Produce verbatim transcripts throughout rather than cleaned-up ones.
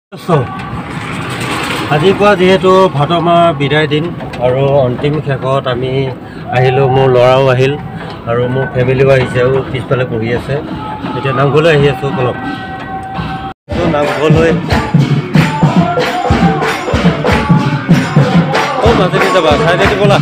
আজি পুৱা যেহেতু ভাদ মাহ বিদায় দিন আৰু অন্তিম শেষত আমি আহিলোঁ। মোৰ ল'ৰাও আহিল আৰু মোৰ ফেমিলিও আহিছে আৰু পিছফালে পঢ়ি আছে। এতিয়া নামঘৰলৈ আহি আছোঁ। অলপ নামঘৰলৈ অঁ মাজেদি যাবা চাইডেদি ব'লা।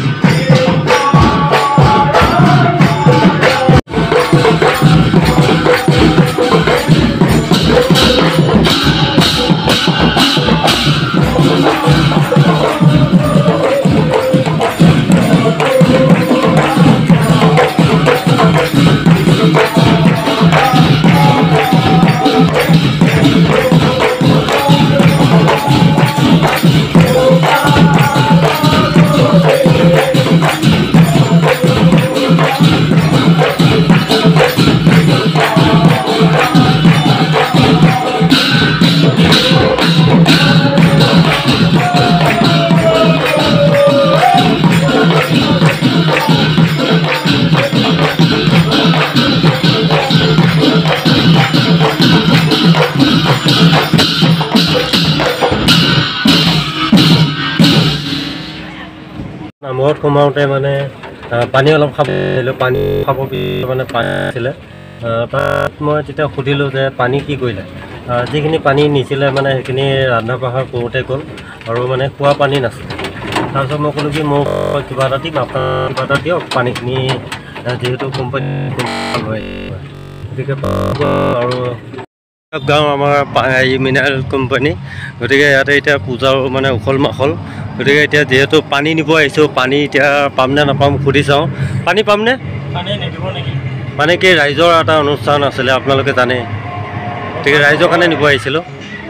নামঘৰত সোমাওঁতে মানে পানী অলপ খাব পাৰিলোঁ। পানী খাব মানে পানী আছিলে। তাত মই তেতিয়া সুধিলোঁ যে পানী কি কৰিলে। যিখিনি পানী নিছিলে মানে সেইখিনি ৰন্ধা বঢ়া কৰোঁতে গ'ল আৰু মানে খোৱা পানী নাছিলে। তাৰপিছত মই ক'লোঁ কি মোক কিবা এটা দিম, আপোনাৰ কিবা এটা দিয়ক পানীখিনি, যিহেতু কোম্পানী হয় গতিকে আৰু গাঁও আমাৰ মিনাৰেল কোম্পানী, গতিকে ইয়াতে এতিয়া পূজাও মানে উখল মাখল। গতিকে এতিয়া যিহেতু পানী নিব আহিছোঁ, পানী এতিয়া পামনে নাপাম সুধি চাওঁ। পানী পামনে? পানী নিদিব নেকি? মানে কি ৰাইজৰ এটা অনুষ্ঠান আছিলে, আপোনালোকে জানে, গতিকে ৰাইজৰ কাৰণে নিব আহিছিলোঁ।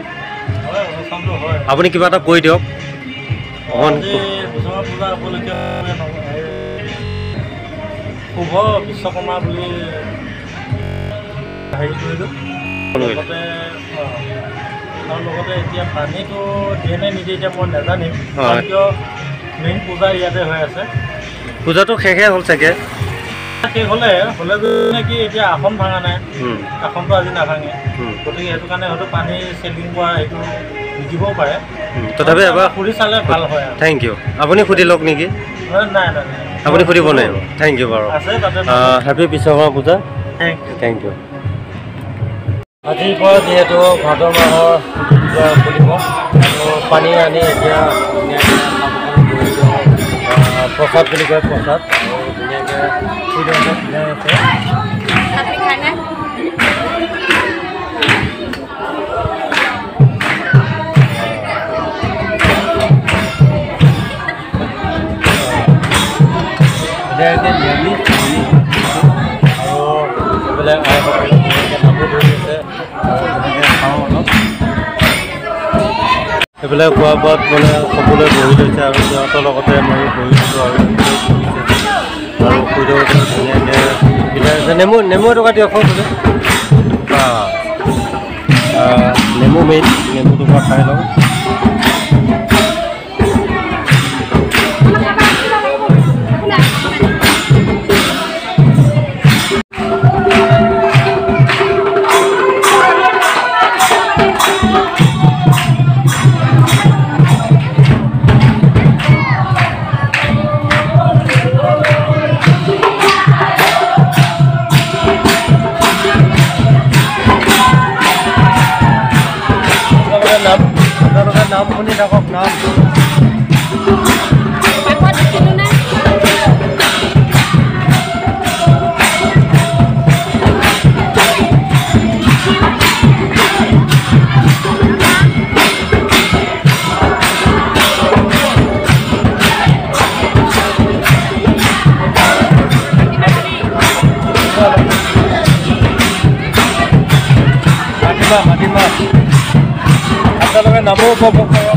আপুনি কিবা এটা কৈ দিয়ক অকণ। শুভ বিশ্বকৰ্মা বুলি হেৰি কৰিলোঁ। লগতে আৰু লগতে এতিয়া পানীটো দিয়ে নে নিদিয়ে এতিয়া মই নাজানিম, কিয় মেইন পূজা ইয়াতে হৈ আছে। পূজাটো শেষে হ'ল চাগে। শেষ হ'লে হ'লে নেকি এতিয়া আসন ভাঙা নাই, আসনটো আজি নাভাঙে, গতিকে সেইটো কাৰণে হয়তো পানী চেলিং কৰা সেইটো নিদিবও পাৰে। তথাপি এবাৰ সুধি চালে ভাল হয়। Thank you. আপুনি সুধি লওক নেকি? নাই নাই আপুনি সুধিব নোৱাৰিব। থেংক ইউ বাৰু। আছে তাতে। Happy Vishwakarma Puja. Thank you thank you. আজিৰ পৰা যিহেতু ভাদ মাহৰ পূজা খুলিব আৰু পানী আনি এতিয়া ধুনীয়াকৈ প্ৰসাদ বুলি কয়, প্ৰসাদ আৰু ধুনীয়াকৈ সুন্দৰকৈ মিলাই আছে। ধুনীয়াকৈ নিৰামিষ আৰু এইবিলাক আইসকলে নামো ধৰি আছে আৰু তেনেকৈ খাওঁ অলপ। সেইবিলাক খোৱা বোৱাত মানে সকলোৱে বহি লৈছে আৰু সিহঁতৰ লগতে মই বহি দিছোঁ আৰু আৰু খুৰীদেউ ধুনীয়াকৈ মিলাই আছে। নেমু নেমু এটকা দিয়ক বোলে। নেমু মেইন, নেমুটো মই খাই লওঁ। নাম শুনি থাকক। নাম মাতিমা মাতিমা আপোনালোকে নামো উপভোগ কৰক।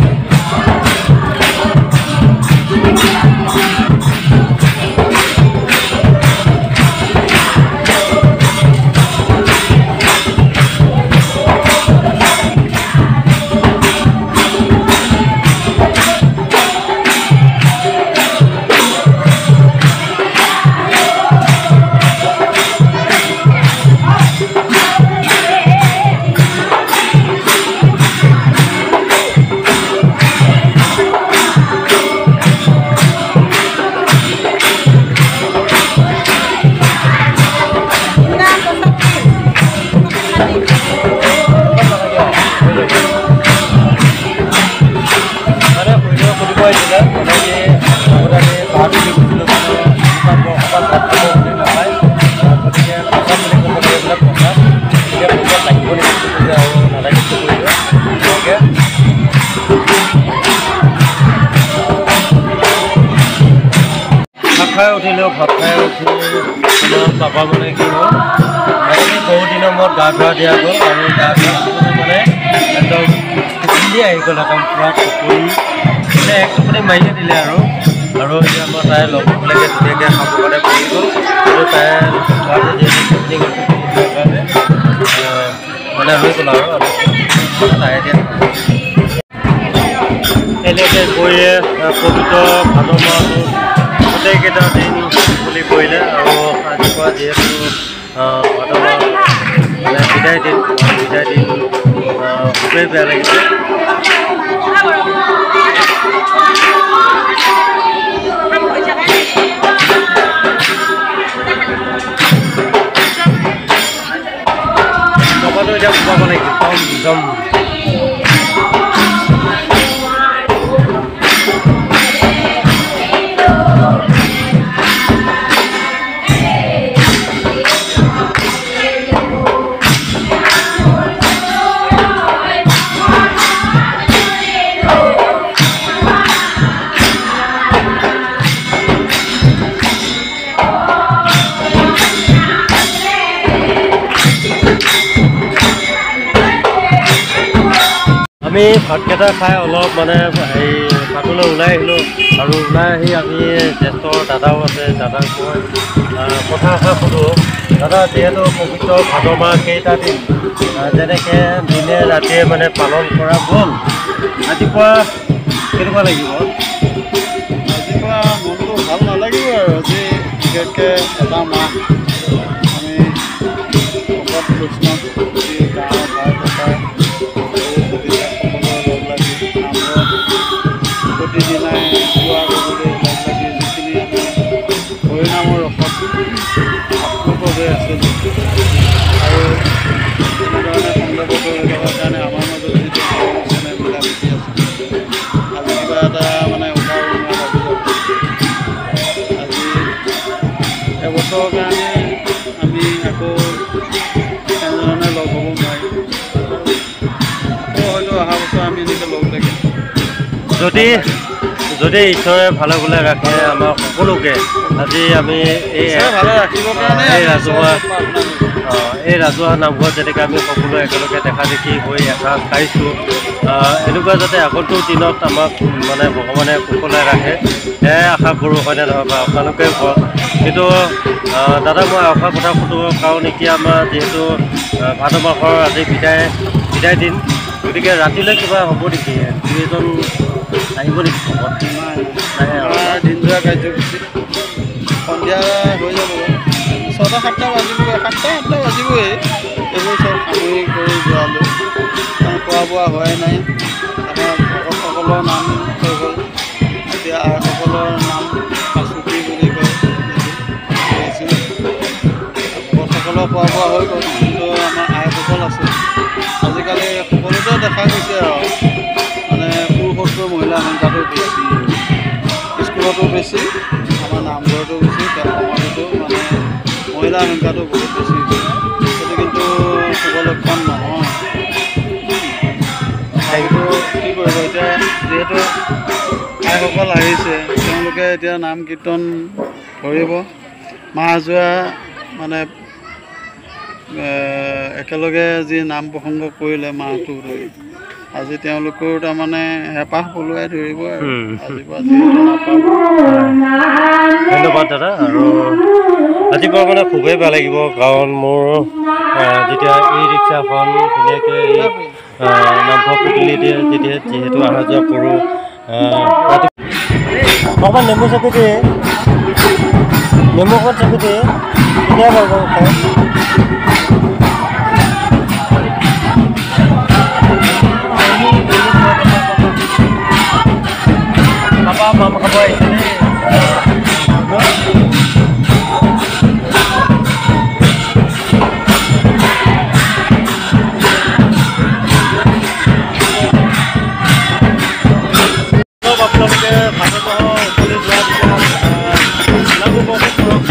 খাই উঠিলেও ভাত খাই উঠি আমাৰ পাপা মানে কি হ'ল আজি বহু দিনৰ মূৰত গা ধোৱা দিয়া গ'ল আৰু গা ধোৱা মানে একদম খুলি আহি গ'ল একদম পূৰা টোপনি মানে এক টোপনি মাৰিয়ে দিলে আৰু আৰু এতিয়া মই তাই লগৰবিলাকে ধুনীয়াকৈ খাব কাৰণে পৰি গ'ল আৰু তাই খোৱাটো যিহেতু টোপনি গৈছে কাৰণে মানে হৈ গ'ল আৰু তাই এতিয়া এনেকৈ গৈয়ে পবিত্ৰ ভাদ মাহটো গোটেইকেইটা দিন বুলি কৰিলে আৰু আজিৰপৰা যিহেতু ভাদ মাহ মানে বিদায় দিন বিদায় দিন খুবেই বেয়া লাগিছে। টকাটো এতিয়া খুৱাব লাগিব একদম আমি ভাতকেইটা খাই অলপ মানে হেৰি বাটলৈ ওলাই আহিলোঁ আৰু ওলাই আহি আমি জ্যেষ্ঠ দাদাও আছে দাদাক মই কথা এষাৰ সোধোঁ দাদা যিহেতু পবিত্ৰ ভাদ মাহ কেইটা দিন যেনেকৈ দিনে ৰাতিয়ে মানে পালন কৰা গ'ল ৰাতিপুৱা কেনেকুৱা লাগিব? ৰাতিপুৱা মনটো ভাল নালাগিব আৰু আজি বিশেষকৈ এটা মাহ আমি ভকত বৈষ্ণৱ গাঁৱৰ ভাই ককাই প্ৰতিদিনাই পুৱা গধূলি লগ লাগি যিখিনি আমি হৰিনামৰ ৰসত আপ্লুত হৈ আছিলোঁ আৰু এনেধৰণে সংযোগত হৈ থকাৰ কাৰণে আমাৰ মাজত যিটো মানে মিলা প্ৰীতি আছে আজি কিবা এটা মানে উঠাৰ উন্নয় লাগি যাব। আজি এবছৰৰ কাৰণে আমি আকৌ এনেধৰণে লগ হ'ব নোৱাৰিম আকৌ হয়তো অহা বছৰ আমি এনেকৈ লগ লাগিম যদি যদি ঈশ্বৰে ভালে ভালে ৰাখে আমাৰ সকলোকে আজি আমি এই ভালে ৰাখিবৰ কাৰণে এই ৰাজহুৱা এই ৰাজহুৱা নামঘৰত যেনেকৈ আমি সকলোৱে একেলগে দেখা দেখি হৈ এসাঁজ খাইছোঁ এনেকুৱা যাতে আগন্তুক দিনত আমাক মানে ভগৱানে কুশলে ৰাখে সেয়াই আশা কৰোঁ হয়নে নহয় বা আপোনালোকে কওক। কিন্তু দাদা মই আশা কথা সুধোঁ কাৰণ এতিয়া আমাৰ যিহেতু ভাদ মাহৰ আজি বিদায় বিদায় দিন গতিকে ৰাতিলৈ কিবা হ'ব নেকি দুই এজন আহিব নেকি খবৰ? দিনযোৰা কাৰ্যসূচী সন্ধিয়া হৈ যাব ছটা সাতটা বাজিবই সাতটা আঠটা বাজিবই এইবোৰ চব সামৰি কৰি যোৱালৈ কাৰণ খোৱা বোৱা হোৱাই নাই আমাৰ ভকতসকলৰ নাম হৈ গ'ল এতিয়া আইসকলৰ নাম পাচুকি বুলি কয় ভকতসকলৰ খোৱা বোৱা হৈ গ'ল কিন্তু আমাৰ আইসকল আছে আজিকালি সকলোতে দেখা গৈছে আৰু মানে পুৰুষতকৈ মহিলাৰ সংখ্যাটো বেছি স্কুলতো বেছি আমাৰ নামঘৰতো বেছি সমাজতো মানে মহিলাৰ সংখ্যাটো বহুত বেছি সেইটো কিন্তু শুভ লক্ষণ নহয়। সেইটো কি কৰিব এতিয়া যিহেতু আইসকল আহিছে তেওঁলোকে এতিয়া নাম কীৰ্তন কৰিব মাহ যোৱা মানে একেলগে যি নাম প্ৰসংগ কৰিলে মাহটো ধৰি আজি তেওঁলোকৰ তাৰমানে হেঁপাহ পলুৱাই ধৰিব আৰু আজিৰ পৰা যিহেতু নাপাব। ধন্যবাদ দাদা আৰু আজিৰপৰা মানে খুবেই বেয়া লাগিব কাৰণ মোৰ যেতিয়া ই ৰিক্সাখন ধুনীয়াকৈ এই নামঘৰ পদূলি দিয়ে যেতিয়া যিহেতু অহা যোৱা কৰোঁ অকণমান নেমু চাপি দিয়ে নেমু অকণ চাপি দিয়ে কেতিয়া পাব খাই Apa mama kaboy ini? Kalau bapak ke mana tahu boleh jual lagu bapak kurang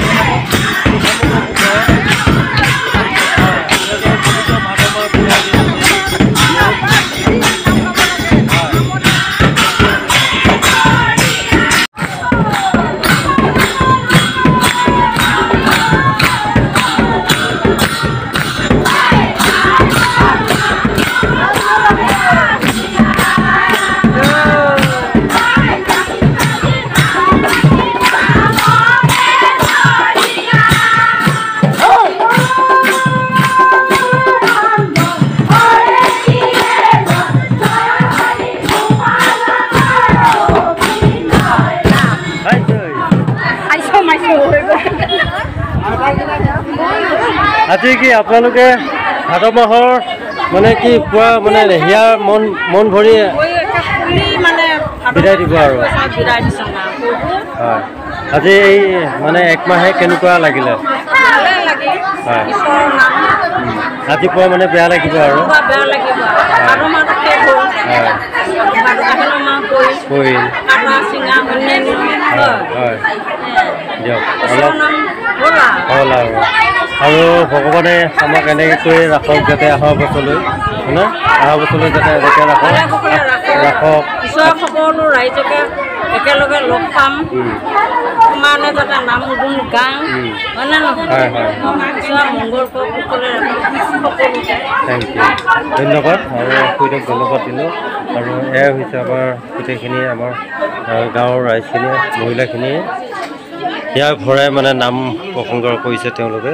আজি কি আপোনালোকে ভাদ মাহৰ মানে কি পুৱা মানে হিয়াৰ মন মন ভৰি বিদায় দিব আৰু হয় আজি এই মানে একমাহে কেনেকুৱা লাগিলে হয় আজি পুৱা মানে বেয়া লাগিব আৰু পৰিল হয় দিয়ক অলপ হ'ল আৰু আৰু ভগৱানে আমাক এনেকৈ ৰাখক যাতে অহা বছৰলৈ হয়নে অহা বছৰলৈ যাতে এনেকৈ ৰাখক ৰাখক সকলো ৰাইজকে একেলগে লগ পাম সমানে যাতে নাম গুণ গাওঁ হয়নে নহয় ঈশ্বৰ মংগল কৰক সকলোৰে সকলোকে থেংক ইউ ধন্যবাদ আৰু খুৰীদেউক ধন্যবাদ দিলোঁ আৰু এয়া হৈছে আমাৰ গোটেইখিনি আমাৰ গাঁৱৰ ৰাইজখিনিয়ে মহিলাখিনিয়ে ইয়াৰ ঘৰে মানে নাম প্ৰসংগ কৰিছে তেওঁলোকে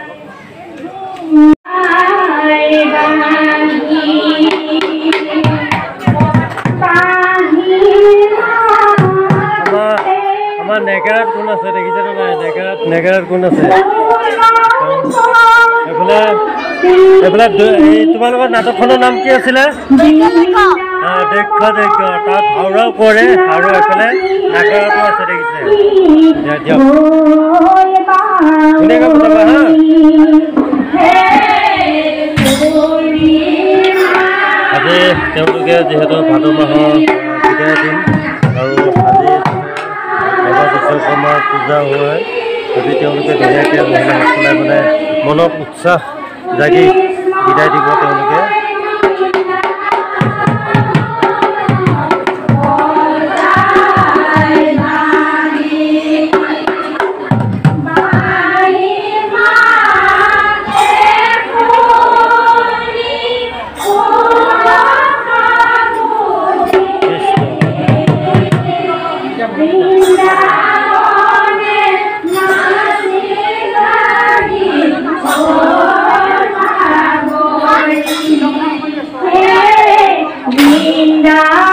আমাৰ নেগেৰাত কোন আছে দেখিছেনে নাই নেগেৰাত নেগেৰাত কোন আছে এইফালে এইফালে এই তোমালোকৰ নাটকখনৰ নাম কি আছিলে দক্ষ দক্ষ তাত ভাওৰাও কৰে আৰু এইফালে নাগৰাতো আছে দেখিছে দিয়ক ধুনীয়াকৈ বজাবা হা আজি তেওঁলোকে যিহেতু ভাদ মাহৰ বিদায় দিন আৰু আজি বাবা বিশ্বকৰ্মাৰ পূজা হয় আজি তেওঁলোকে ধুনীয়াকৈ মহিলাসকলে মানে মনত উৎসাহ জাগি বিদায় দিব তেওঁলোকে Linda